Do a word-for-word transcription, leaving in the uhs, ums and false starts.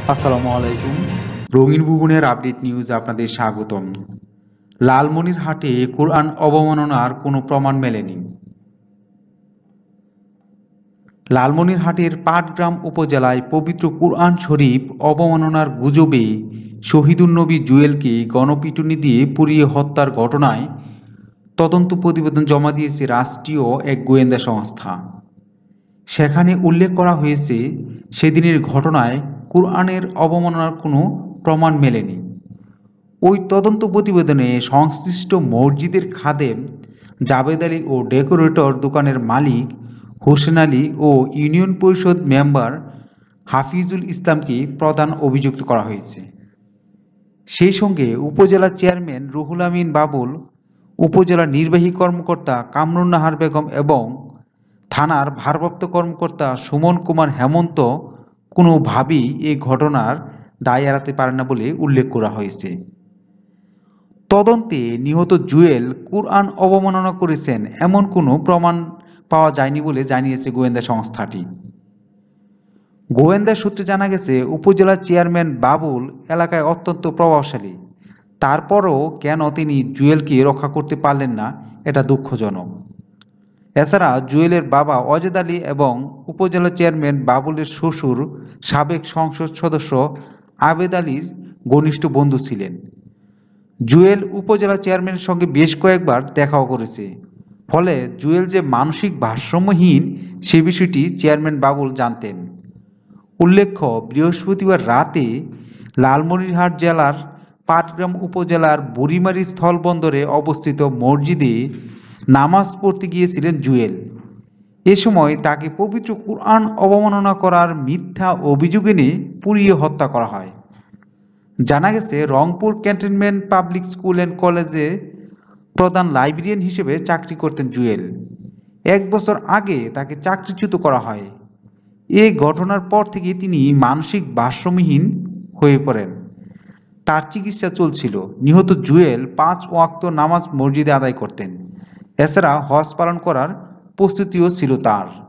আসসালামু আলাইকুম। রঙিন ভুবনের আপডেট নিউজ আপনাদের স্বাগতম। লালমনিরহাটে কোরআন অবমাননার কোনো প্রমাণ মেলেনি। লালমনিরহাটের পাটগ্রাম উপজেলায় পবিত্র কোরআন শরীফ অবমাননার গুজবে শহীদুন্নবী জুয়েলকে গণপিটুনি দিয়ে পুড়িয়ে হত্যার ঘটনায় তদন্ত প্রতিবেদন জমা দিয়েছে রাষ্ট্রীয় এক গোয়েন্দা সংস্থা। সেখানে উল্লেখ করা হয়েছে, সেদিনের ঘটনায় কোরআনের অবমাননার কোনো প্রমাণ মেলেনি। ওই তদন্ত প্রতিবেদনে সংশ্লিষ্ট মসজিদের খাদেম জাবেদ আলী ও ডেকোরেটর দোকানের মালিক হোসেন আলী ও ইউনিয়ন পরিষদ মেম্বার হাফিজুল ইসলামকে প্রধান অভিযুক্ত করা হয়েছে। সেই সঙ্গে উপজেলা চেয়ারম্যান রুহুল আমিন বাবুল, উপজেলা নির্বাহী কর্মকর্তা কামরুন নাহার বেগম এবং থানার ভারপ্রাপ্ত কর্মকর্তা সুমন কুমার হেমন্ত কোনোভাবেই এই ঘটনার দায় এড়াতে পারে না বলে উল্লেখ করা হয়েছে। তদন্তে নিহত জুয়েল কোরআন অবমাননা করেছেন এমন কোনো প্রমাণ পাওয়া যায়নি বলে জানিয়েছে গোয়েন্দা সংস্থাটি। গোয়েন্দা সূত্রে জানা গেছে, উপজেলা চেয়ারম্যান বাবুল এলাকায় অত্যন্ত প্রভাবশালী, তারপরও কেন তিনি জুয়েলকে রক্ষা করতে পারলেন না, এটা দুঃখজনক। এছাড়া জুয়েলের বাবা অজেদ আলী এবং উপজেলা চেয়ারম্যান বাবুলের শ্বশুর সাবেক সংসদ সদস্য আবেদ আলীর ঘনিষ্ঠ বন্ধু ছিলেন। জুয়েল উপজেলা চেয়ারম্যানের সঙ্গে বেশ কয়েকবার দেখাও করেছে, ফলে জুয়েল যে মানসিক ভারসাম্যহীন সে বিষয়টি চেয়ারম্যান বাবুল জানতেন। উল্লেখ্য, বৃহস্পতিবার রাতে লালমনিরহাট জেলার পাটগ্রাম উপজেলার বুড়িমারি স্থলবন্দরে অবস্থিত মসজিদে নামাজ পড়তে গিয়েছিলেন জুয়েল। এ সময় তাকে পবিত্র কোরআন অবমাননা করার মিথ্যা অভিযোগ এনে পুড়িয়ে হত্যা করা হয়। জানা গেছে, Rangpur cantonment public school and কলেজে প্রধান লাইব্রেরিয়ান হিসেবে চাকরি করতেন জুয়েল। এক বছর আগে তাকে চাকরিচ্যুত করা হয়। এ ঘটনার পর থেকে তিনি মানসিক ভারসাম্যহীন হয়ে পড়েন। তার চিকিৎসা চলছিল। নিহত জুয়েল পাঁচ ওয়াক্ত নামাজ মসজিদে আদায় করতেন। এছাড়া হজ পালন করার প্রস্তুতিও ছিল তার।